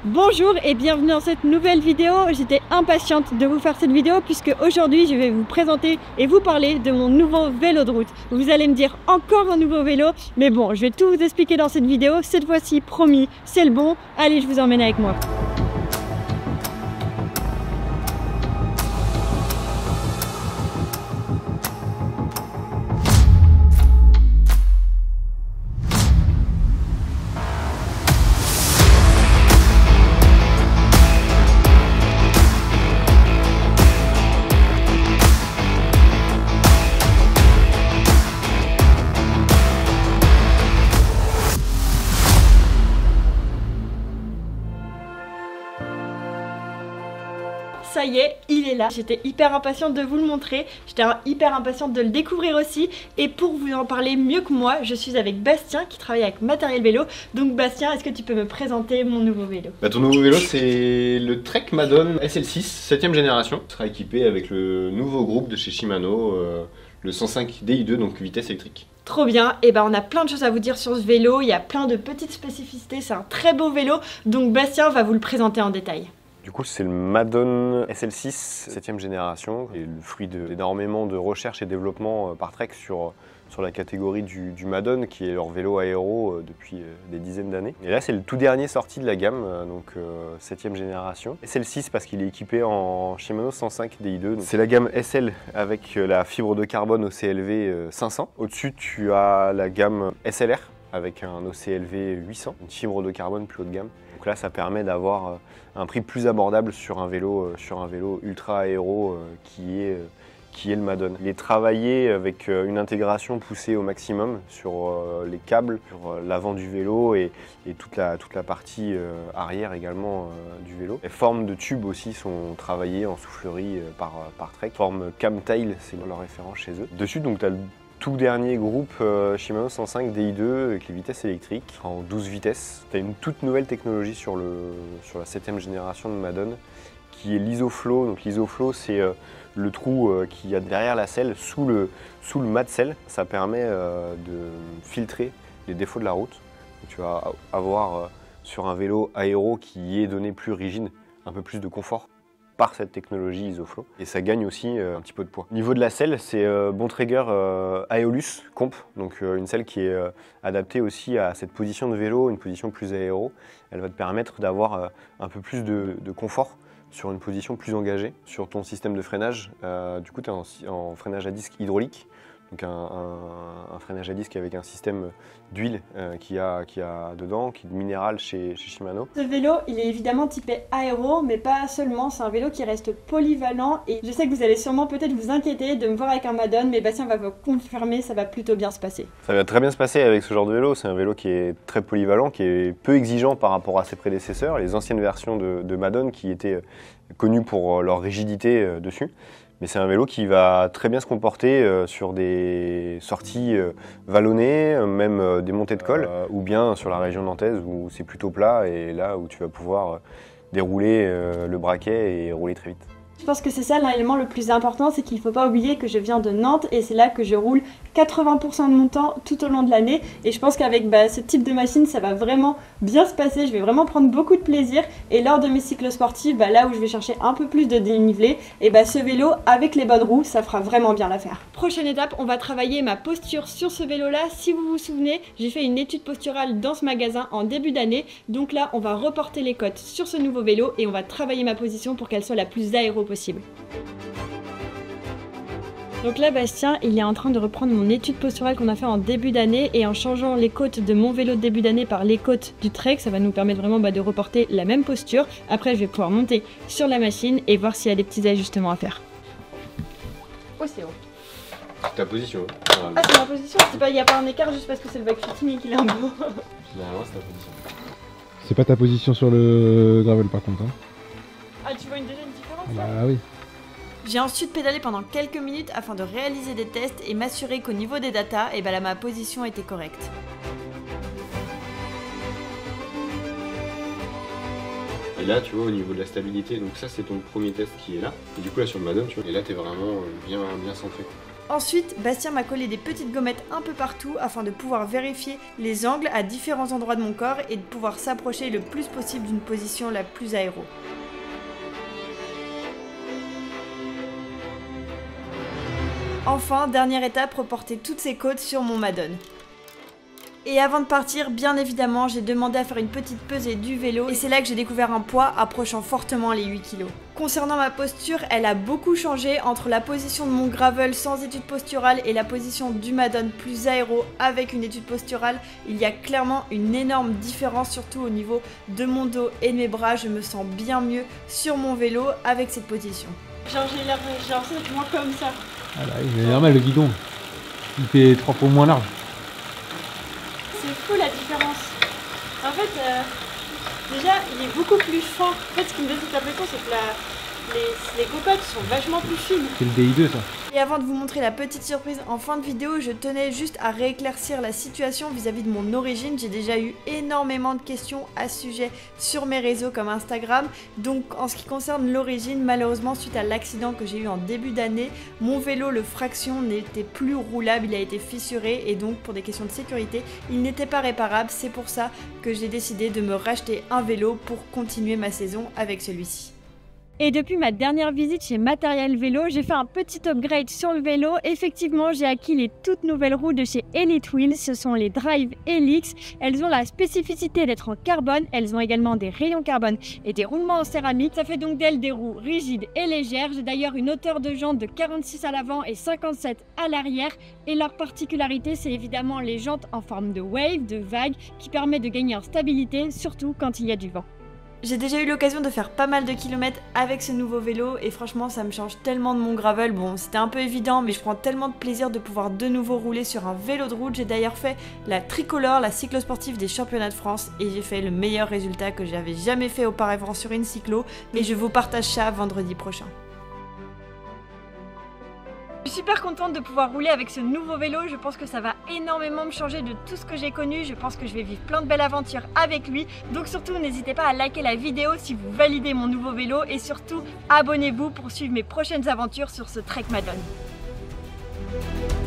Bonjour et bienvenue dans cette nouvelle vidéo. J'étais impatiente de vous faire cette vidéo puisque aujourd'hui je vais vous présenter et vous parler de mon nouveau vélo de route. Vous allez me dire encore un nouveau vélo, mais bon, je vais tout vous expliquer dans cette vidéo. Cette fois-ci, promis, c'est le bon. Allez, je vous emmène avec moi. Ça y est, il est là. J'étais hyper impatiente de vous le montrer, j'étais hyper impatiente de le découvrir aussi. Et pour vous en parler mieux que moi, je suis avec Bastien qui travaille avec Matériel Vélo. Donc Bastien, est-ce que tu peux me présenter mon nouveau vélo? Ton nouveau vélo, c'est le Trek Madone SL6, 7ème génération. Il sera équipé avec le nouveau groupe de chez Shimano, le 105 Di2, donc vitesse électrique. Trop bien, et ben on a plein de choses à vous dire sur ce vélo, il y a plein de petites spécificités, c'est un très beau vélo. Donc Bastien va vous le présenter en détail. Du coup, c'est le Madone SL6, 7ème génération, et le fruit d'énormément de recherche et développement par Trek sur la catégorie du Madone, qui est leur vélo aéro depuis des dizaines d'années. Et là, c'est le tout dernier sorti de la gamme, donc 7ème génération. SL6 parce qu'il est équipé en Shimano 105 Di2. C'est la gamme SL avec la fibre de carbone OCLV 500. Au-dessus, tu as la gamme SLR avec un OCLV 800, une fibre de carbone plus haut de gamme. Donc là, ça permet d'avoir un prix plus abordable sur un vélo ultra aéro qui est le Madone. Il est travaillé avec une intégration poussée au maximum sur les câbles, sur l'avant du vélo et toute la partie arrière également du vélo. Les formes de tubes aussi sont travaillées en soufflerie par Trek. Forme Camtail, c'est leur référence chez eux. Dessus, donc, tu as le tout dernier groupe Shimano 105 Di2 avec les vitesses électriques en 12 vitesses. Tu as une toute nouvelle technologie sur la 7ème génération de Madone qui est l'Isoflow. Donc l'Isoflow, c'est le trou qu'il y a derrière la selle sous le mât de selle. Ça permet de filtrer les défauts de la route. Donc, tu vas avoir sur un vélo aéro qui est donné plus rigide, un peu plus de confort par cette technologie Isoflow. Et ça gagne aussi un petit peu de poids. Au niveau de la selle, c'est Bontrager Aeolus Comp, donc une selle qui est adaptée aussi à cette position de vélo, une position plus aéro. Elle va te permettre d'avoir un peu plus de confort sur une position plus engagée. Sur ton système de freinage, du coup tu es en freinage à disque hydraulique, donc un freinage à disque avec un système d'huile qu'il y a dedans, qui est minéral chez Shimano. Ce vélo, il est évidemment typé aéro, mais pas seulement, c'est un vélo qui reste polyvalent. Et je sais que vous allez sûrement peut-être vous inquiéter de me voir avec un Madone, mais Bastien va vous confirmer, ça va plutôt bien se passer. Ça va très bien se passer avec ce genre de vélo. C'est un vélo qui est très polyvalent, qui est peu exigeant par rapport à ses prédécesseurs, les anciennes versions de Madone qui étaient connues pour leur rigidité dessus. Mais c'est un vélo qui va très bien se comporter sur des sorties vallonnées, même des montées de col, ou bien sur la région nantaise où c'est plutôt plat et là où tu vas pouvoir dérouler le braquet et rouler très vite. Je pense que c'est ça l'élément le plus important, c'est qu'il ne faut pas oublier que je viens de Nantes et c'est là que je roule 80% de mon temps tout au long de l'année. Et je pense qu'avec ce type de machine, ça va vraiment bien se passer, je vais vraiment prendre beaucoup de plaisir. Et lors de mes cycles sportifs, là où je vais chercher un peu plus de dénivelé, et ce vélo avec les bonnes roues, ça fera vraiment bien l'affaire. Prochaine étape, on va travailler ma posture sur ce vélo-là. Si vous vous souvenez, j'ai fait une étude posturale dans ce magasin en début d'année. Donc là, on va reporter les côtes sur ce nouveau vélo et on va travailler ma position pour qu'elle soit la plus aéro possible. Donc là, Bastien, il est en train de reprendre mon étude posturale qu'on a fait en début d'année et en changeant les côtes de mon vélo de début d'année par les côtes du Trek, ça va nous permettre vraiment de reporter la même posture. Après, je vais pouvoir monter sur la machine et voir s'il y a des petits ajustements à faire. Oh, c'est haut. C'est ta position. Ah, c'est ma position? Il n'y a pas un écart juste parce que c'est le backfitting qui est un peu. Normalement, c'est ta position. C'est pas ta position sur le gravel par contre. Hein. Ah, tu vois déjà une différence? Bah oui. J'ai ensuite pédalé pendant quelques minutes afin de réaliser des tests et m'assurer qu'au niveau des datas, là, ma position était correcte. Et là, tu vois, au niveau de la stabilité, donc ça c'est ton premier test qui est là. Et du coup là sur le Madone, tu vois, et là t'es vraiment bien centré. Ensuite, Bastien m'a collé des petites gommettes un peu partout afin de pouvoir vérifier les angles à différents endroits de mon corps et de pouvoir s'approcher le plus possible d'une position la plus aéro. Enfin, dernière étape, reporter toutes ces côtes sur mon Madone. Et avant de partir, bien évidemment, j'ai demandé à faire une petite pesée du vélo et c'est là que j'ai découvert un poids approchant fortement les 8 kg. Concernant ma posture, elle a beaucoup changé entre la position de mon gravel sans étude posturale et la position du Madone plus aéro avec une étude posturale. Il y a clairement une énorme différence, surtout au niveau de mon dos et de mes bras. Je me sens bien mieux sur mon vélo avec cette position. Genre j'ai l'impression d'être moins comme ça. Ah là, il est normal le guidon. Il fait 3 fois moins large. C'est fou la différence. En fait, déjà, il est beaucoup plus fin. En fait, ce qui me donne cette impression, c'est que les cocottes sont vachement plus fines. C'est le DI2 ça. Et avant de vous montrer la petite surprise en fin de vidéo, je tenais juste à rééclaircir la situation vis-à-vis de mon origine. J'ai déjà eu énormément de questions à ce sujet sur mes réseaux comme Instagram. Donc en ce qui concerne l'origine, malheureusement suite à l'accident que j'ai eu en début d'année, mon vélo, le Fraction, n'était plus roulable, il a été fissuré et donc pour des questions de sécurité, il n'était pas réparable. C'est pour ça que j'ai décidé de me racheter un vélo pour continuer ma saison avec celui-ci. Et depuis ma dernière visite chez Matériel Vélo, j'ai fait un petit upgrade sur le vélo. Effectivement, j'ai acquis les toutes nouvelles roues de chez Elite Wheels. Ce sont les Drive Helix. Elles ont la spécificité d'être en carbone. Elles ont également des rayons carbone et des roulements en céramique. Ça fait donc d'elles des roues rigides et légères. J'ai d'ailleurs une hauteur de jante de 46 à l'avant et 57 à l'arrière. Et leur particularité, c'est évidemment les jantes en forme de wave, de vague, qui permet de gagner en stabilité, surtout quand il y a du vent. J'ai déjà eu l'occasion de faire pas mal de kilomètres avec ce nouveau vélo et franchement ça me change tellement de mon gravel. Bon, c'était un peu évident mais je prends tellement de plaisir de pouvoir de nouveau rouler sur un vélo de route. J'ai d'ailleurs fait la tricolore, la cyclosportive des championnats de France et j'ai fait le meilleur résultat que j'avais jamais fait auparavant sur une cyclo et je vous partage ça vendredi prochain. Je suis super contente de pouvoir rouler avec ce nouveau vélo, je pense que ça va énormément me changer de tout ce que j'ai connu, je pense que je vais vivre plein de belles aventures avec lui, donc surtout n'hésitez pas à liker la vidéo si vous validez mon nouveau vélo et surtout abonnez-vous pour suivre mes prochaines aventures sur ce Trek Madone.